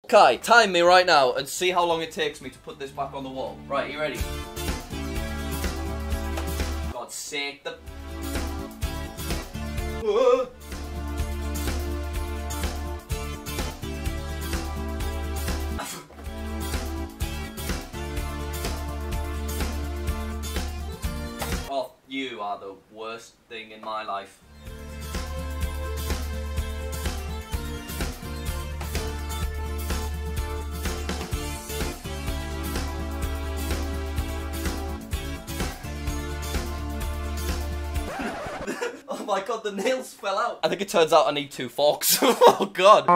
Kai, time me right now and see how long it takes me to put this back on the wall. Right, you ready? God's sake, the... Oh, you are the worst thing in my life. Oh my god, the nails fell out. I think it turns out I need 2 forks. Oh god.